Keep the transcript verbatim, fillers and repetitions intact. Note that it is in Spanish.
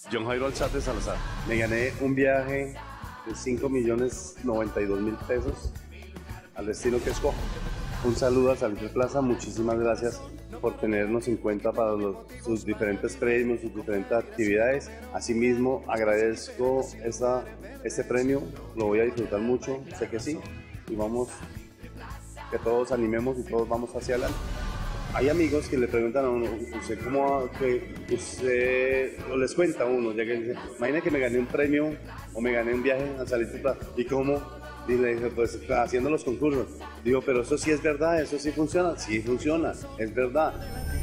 John Jairo Alzate Salazar. Me gané un viaje de cinco millones noventa y dos mil pesos al destino que escojo. Un saludo a Salitre Plaza, muchísimas gracias por tenernos en cuenta para los, sus diferentes premios, sus diferentes actividades. Asimismo, agradezco esta, este premio, lo voy a disfrutar mucho, sé que sí, y vamos, que todos animemos y todos vamos hacia adelante. Hay amigos que le preguntan a uno, ¿usted cómo que usted o les cuenta a uno? Ya que dice, imagina que me gané un premio o me gané un viaje a Salitre Plaza, ¿y cómo? Y le dije, pues haciendo los concursos. Digo, pero eso sí es verdad, eso sí funciona. Sí funciona, es verdad.